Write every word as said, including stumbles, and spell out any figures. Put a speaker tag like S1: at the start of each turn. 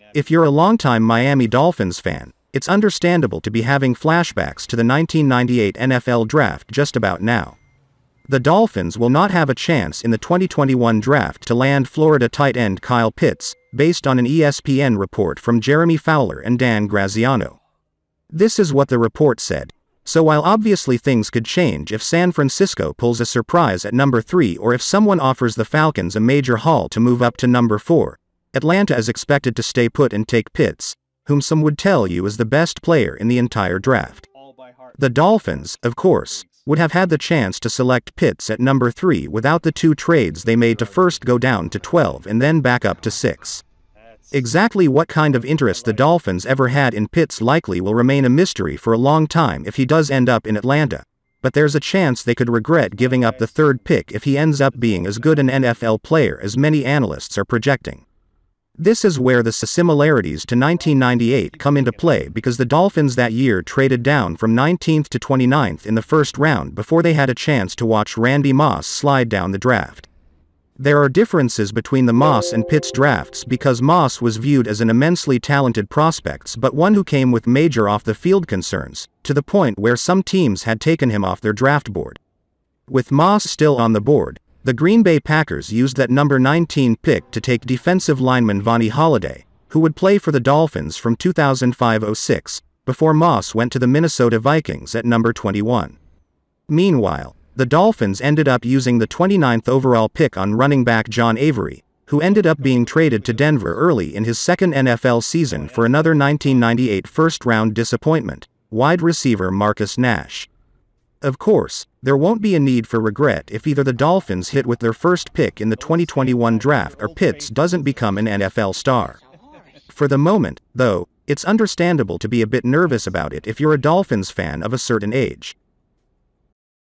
S1: If you're a longtime Miami Dolphins fan, it's understandable to be having flashbacks to the nineteen ninety-eight N F L draft just about now. The Dolphins will not have a chance in the twenty twenty-one draft to land Florida tight end Kyle Pitts, based on an E S P N report from Jeremy Fowler and Dan Graziano. This is what the report said. So while obviously things could change if San Francisco pulls a surprise at number three or if someone offers the Falcons a major haul to move up to number four, Atlanta is expected to stay put and take Pitts, whom some would tell you is the best player in the entire draft. The Dolphins, of course, would have had the chance to select Pitts at number three without the two trades they made to first go down to twelve and then back up to six. Exactly what kind of interest the Dolphins ever had in Pitts likely will remain a mystery for a long time if he does end up in Atlanta, but there's a chance they could regret giving up the third pick if he ends up being as good an N F L player as many analysts are projecting. This is where the similarities to nineteen ninety-eight come into play because the Dolphins that year traded down from nineteenth to twenty-ninth in the first round before they had a chance to watch Randy Moss slide down the draft. There are differences between the Moss and Pitts drafts because Moss was viewed as an immensely talented prospect but one who came with major off-the-field concerns, to the point where some teams had taken him off their draft board. With Moss still on the board, the Green Bay Packers used that number nineteen pick to take defensive lineman Vonnie Holliday, who would play for the Dolphins from two thousand five to oh six, before Moss went to the Minnesota Vikings at number twenty-one. Meanwhile, the Dolphins ended up using the twenty-ninth overall pick on running back John Avery, who ended up being traded to Denver early in his second N F L season for another nineteen ninety-eight first-round disappointment, wide receiver Marcus Nash. Of course, there won't be a need for regret if either the Dolphins hit with their first pick in the twenty twenty-one draft or Pitts doesn't become an N F L star. For the moment, though, it's understandable to be a bit nervous about it if you're a Dolphins fan of a certain age.